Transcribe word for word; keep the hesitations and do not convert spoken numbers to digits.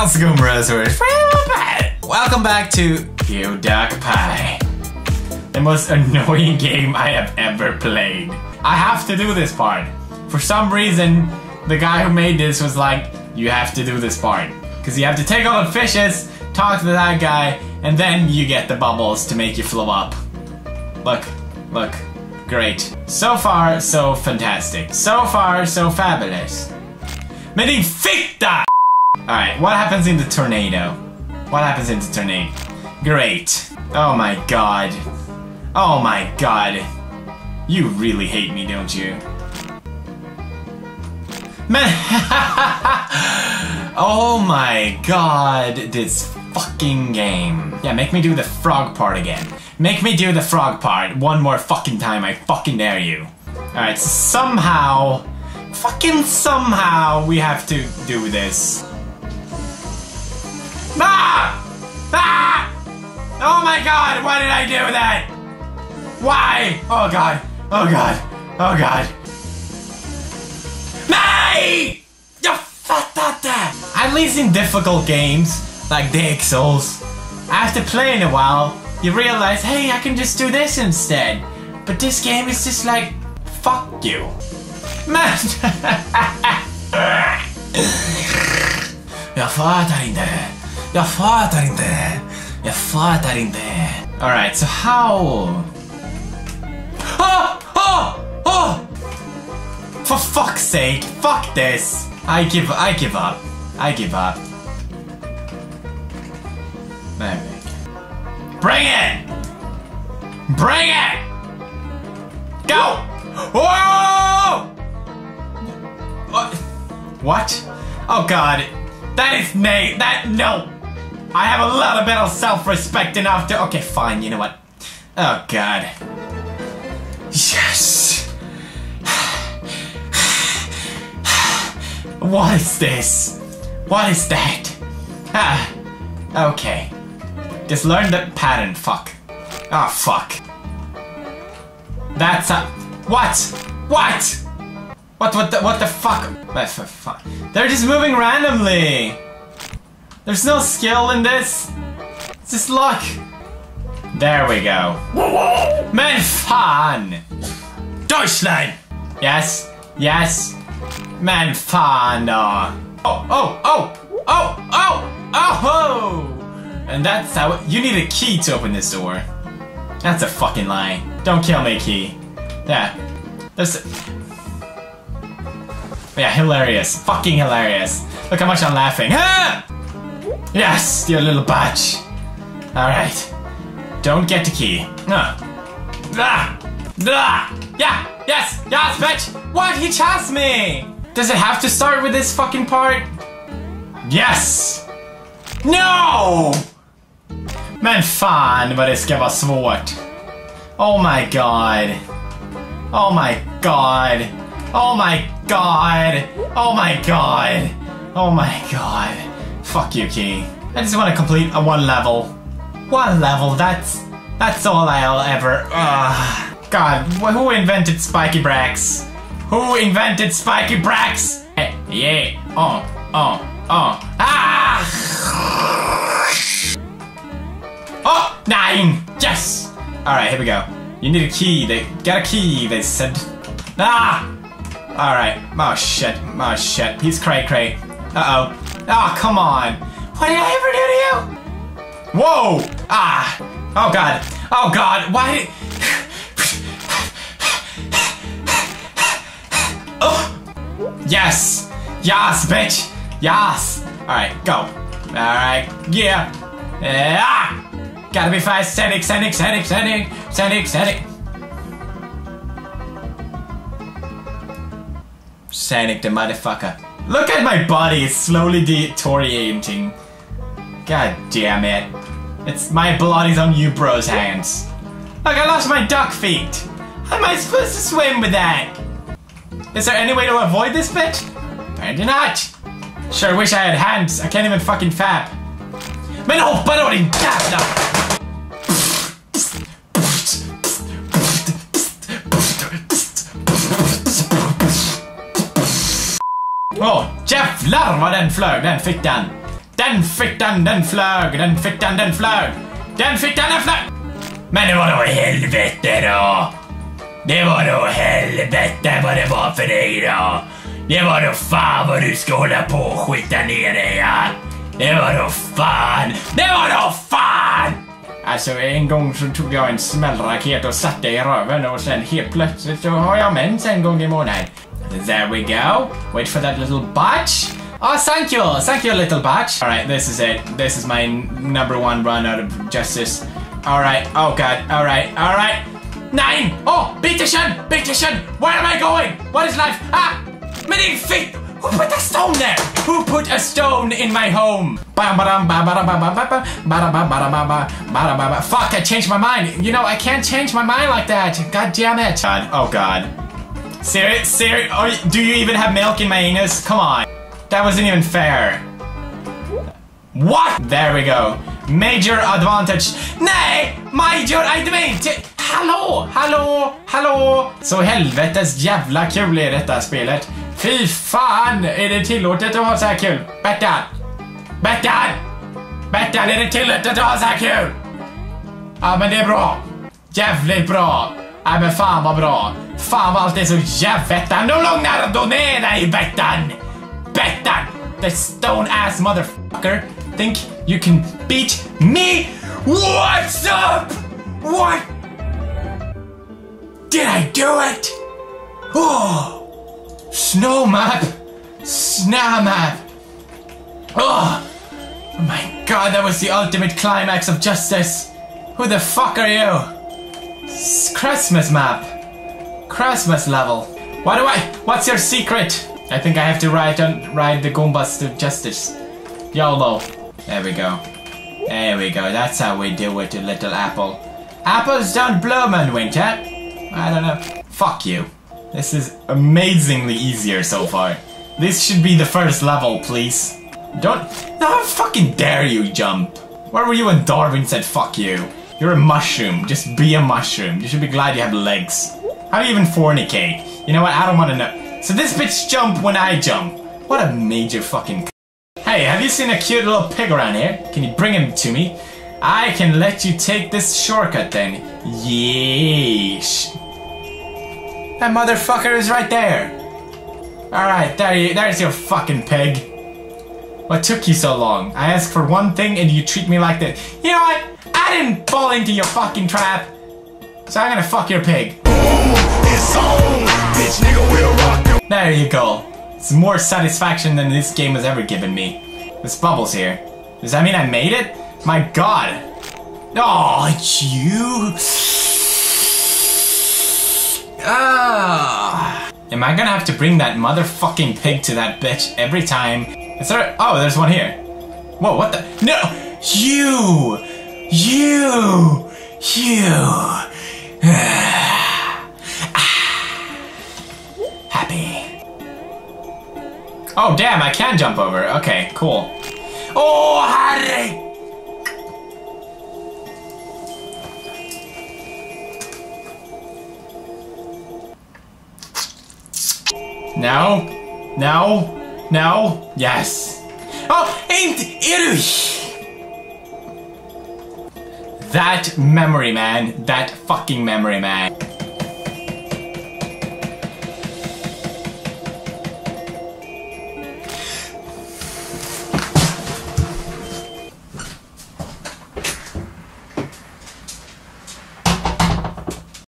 How's it going, Rosewers? Welcome back to PewDuckPie. The most annoying game I have ever played. I have to do this part. For some reason, the guy who made this was like, you have to do this part. Because you have to take all the fishes, talk to that guy, and then you get the bubbles to make you flow up. Look, look, great. So far, so fantastic. So far, so fabulous. Men din fitta! Alright, what happens in the tornado? What happens in the tornado? Great. Oh my god. Oh my god. You really hate me, don't you? Man. Oh my god, this fucking game. Yeah, make me do the frog part again. Make me do the frog part one more fucking time, I fucking dare you. Alright, so somehow, fucking somehow, we have to do this. Ah! Ah! Oh my god, why did I do that? Why? Oh god, oh god, oh god. Nej! Jag fattar inte! At least in difficult games, like Dark Souls, after playing a while, you realize, hey, I can just do this instead. But this game is just like, fuck you. Man! Jag fattar inte. Jag fattar inte. Jag fattar inte. Alright, so how? Oh! Oh! Oh! For fuck's sake, fuck this. I give I give up. I give up. There we go. Bring it! Bring it! Go! Whoa! What? Oh god. That is nay. That no. I have a little bit of self-respect enough to. Okay, fine. You know what? Oh god. Yes. What is this? What is that? Ah. Okay. Just learn the pattern. Fuck. Oh fuck. That's a. What? What? What? What the? What the fuck? What the fuck? They're just moving randomly. There's no skill in this. It's just luck. There we go. Men fan. Deutschland. Yes. Yes. Men fan. Uh. Oh. Oh. Oh. Oh. Oh. Oh. And that's how. You need a key to open this door. That's a fucking lie. Don't kill me, key. Yeah. There's. Yeah, hilarious. Fucking hilarious. Look how much I'm laughing. Ah! Yes, you little batch. Alright. Don't get the key. Uh. Ah! Ah! Yeah! Yes! Yes, bitch! What? He chased me! Does it have to start with this fucking part? Yes! No! Men fan vad det ska vara svårt. Oh my god. Oh my god. Oh my god. Oh my god. Oh my god. Fuck you, Key. I just want to complete a one level. One level, that's... That's all I'll ever... Uh, God, who invented Spiky Brax? Who invented Spiky Brax? Hey, yeah. Oh, oh, oh. Ah! Oh, nine! Yes! Alright, here we go. You need a key. They got a key, they said. Ah! Alright. Oh, shit. Oh, shit. He's cray-cray. Uh-oh. Oh, come on. What did I ever do to you? Whoa! Ah! Oh, God. Oh, God. Why? Oh! Yes! Yes, bitch! Yes! Alright, go. Alright, yeah. Ah! Gotta be fast. Scenic, scenic, scenic, scenic, scenic, scenic. Scenic the motherfucker. Look at my body, it's slowly deteriorating. God damn it. It's my blood is on you bro's hands. Look, I lost my duck feet. How am I supposed to swim with that? Is there any way to avoid this bit? Apparently not. Sure wish I had hands. I can't even fucking fap. Men hoppa då din jävla! Åh, oh, jävlar vad den flög, den fick den. Den fittan, den flög. Den fittan, den flög. Den fittan, den flög. Men det var då helvete då. Det var då helvete vad det var för dig då. Det var då fan vad du ska hålla på och skita ner dig, ja. Det var då fan. Det var då fan. Alltså en gång så tog jag en smällraket och satte i röven och sen helt plötsligt så har jag mens en gång i månaden. There we go. Wait for that little batch. Oh, thank you. Thank you, little batch. All right, this is it. This is my number one run out of justice. All right. Oh, God. All right. All right. Nine. Oh, Bittersen. Bittersen. Where am I going? What is life? Ah, men din fitt. Who put a stone there? Who put a stone in my home? Fuck, I changed my mind. You know, I can't change my mind like that. God damn it. God. Oh, God. Serious? Serious? Oh, do you even have milk in my anus? Come on. That wasn't even fair. What? There we go. Major advantage. Nej! Major advantage! Hallå! Hallå! Hallå! Så helvetes jävla kul är detta spelet. Fy fan! Är det tillåtet att ha så här kul? Bettan! Bettan! Bettan, är det tillåtet att ha så här kul? Ja, men det är bra. Jävligt bra. Ja, men fan vad bra. Fan vad allt är så jävligt. Nu lugnar du ner dig, Bettan! Bettan! The stone ass motherfucker! Think you can beat me? What's up? What? Did I do it? Oh! Snow map! Snow map! Oh! Oh my god, that was the ultimate climax of justice! Who the fuck are you? S Christmas map! Christmas level! Why do I? What's your secret? I think I have to ride on ride the Goombas to justice. YOLO. There we go. There we go. That's how we do it, a little apple. Apples don't bloom in winter. I don't know. Fuck you. This is amazingly easier so far. This should be the first level, please. Don't... How fucking dare you jump? Where were you when Darwin said fuck you? You're a mushroom. Just be a mushroom. You should be glad you have legs. How do you even fornicate? You know what? I don't want to know. So this bitch jump when I jump. What a major fucking... Hey, have you seen a cute little pig around here? Can you bring him to me? I can let you take this shortcut then. Yeesh. That motherfucker is right there. Alright, there you, there's your fucking pig. What took you so long? I asked for one thing and you treat me like that. You know what? I didn't fall into your fucking trap. So I'm gonna fuck your pig. It's on, bitch, nigga, we'll rock you. There you go. It's more satisfaction than this game has ever given me. There's bubbles here. Does that mean I made it? My god. Oh, you. Ah. Am I gonna have to bring that motherfucking pig to that bitch every time? Is there? Oh, there's one here. Whoa, what the? No! You! You! You! Happy. Oh, damn, I can jump over. Okay, cool. Oh, Harry! No. No. No. Yes. Oh, ain't it? That memory, man. That fucking memory, man.